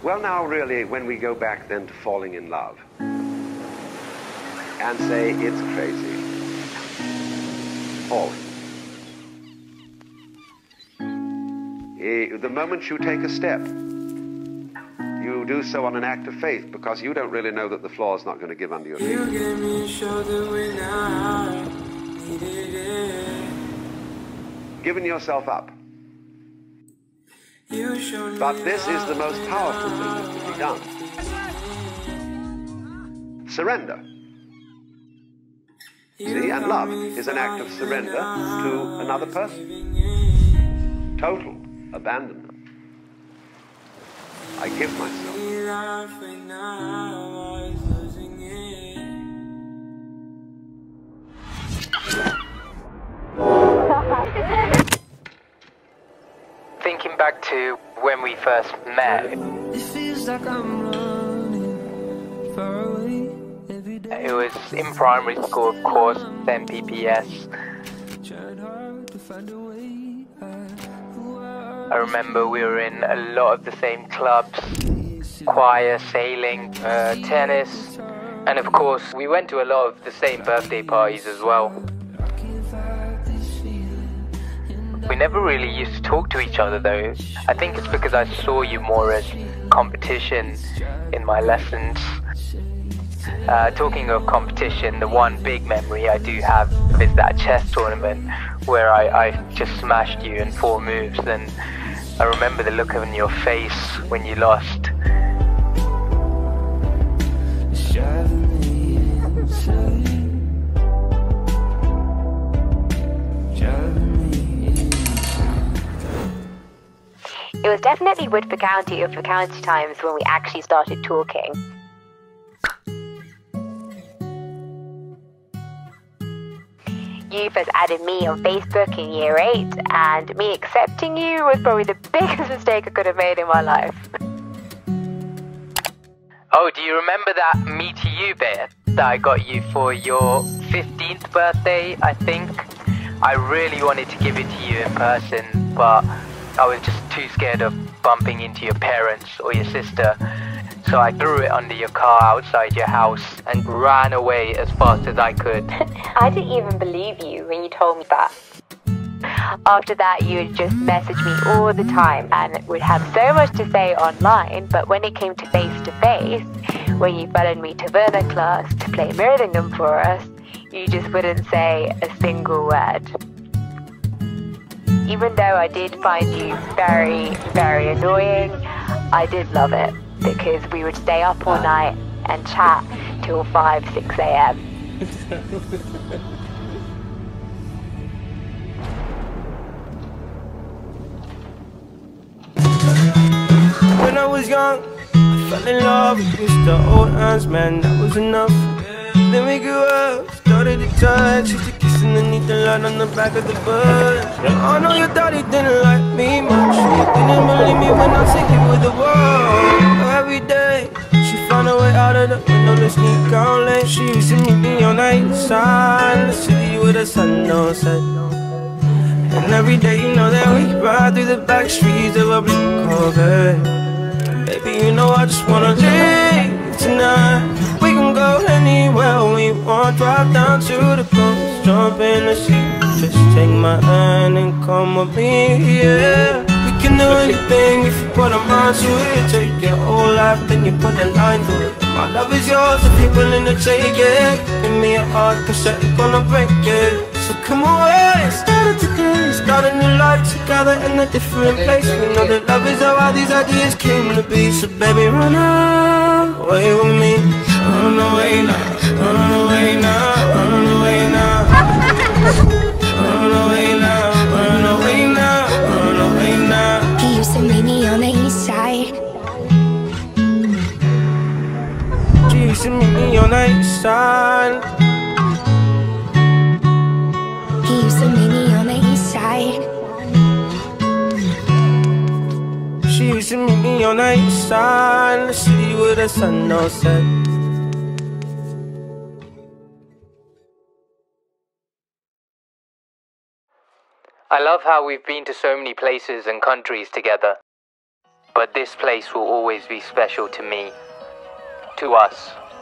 Well, now, really, when we go back then to falling in love and say it's crazy, falling. The moment you take a step, you do so on an act of faith because you don't really know that the floor is not going to give under your feet. You gave me a shoulder when I needed it. Giving yourself up. But this is the most powerful thing that can be done. Surrender. See, and love is an act of surrender to another person. Total abandonment. I give myself. Thinking back to when we first met, It feels like I'm running far away every day. it was in primary school, of course, then PPS. Tried hard to find a way I remember we were in a lot of the same clubs, choir, sailing, tennis, and of course we went to a lot of the same birthday parties as well. We never really used to talk to each other though. I think it's because I saw you more as competition in my lessons. Talking of competition, the one big memory I do have is that chess tournament where I just smashed you in 4 moves, and I remember the look on your face when you lost. It was definitely Woodford County or for county times when we actually started talking. You first added me on Facebook in year 8, and me accepting you was probably the biggest mistake I could have made in my life. Oh, do you remember that me to you bit that I got you for your 15th birthday, I think? I really wanted to give it to you in person, but I was just too scared of bumping into your parents or your sister. So I threw it under your car outside your house and ran away as fast as I could. I didn't even believe you when you told me that. After that, you would just message me all the time and would have so much to say online, but when it came to face, when you followed me to Werner class to play Mirroringham for us, you just wouldn't say a single word. Even though I did find you very, very annoying, I did love it because we would stay up all night and chat till 5, 6 a.m. When I was young, I fell in love with Mr. Old Hands, man, that was enough. Then we grew up, started to touch, used to kiss underneath the light on the back of the bus. I know your daddy didn't like me much, he didn't believe me when I said you were the one. Every day, she found a way out of the window to sneak out late. She used to meet me on the east side, the city with the sun on set. And every day you know that we ride through the back streets of a blue Corvette. Baby, you know I just wanna leave tonight. We can go anywhere we want, drive down to the coast, jump in the sea. Just take my hand and come with me, yeah. We can do anything if you put a mind to it. Take your whole life, then you put a line to it. My love is yours if you're willing to take it. Give me a heart, cause I'm gonna break it. So come away, start it today. Start a new life together in a different place. We know that love is how these ideas came to be. So baby, run away with me. Run away now, run away now, run away now. Run away now, run away now, run away now. He used to meet me on the east side. She used to meet me on the east side. He used to meet me on the east side. She used to meet me on the east side, the city with the sun on set. I love how we've been to so many places and countries together. but this place will always be special to me, to us.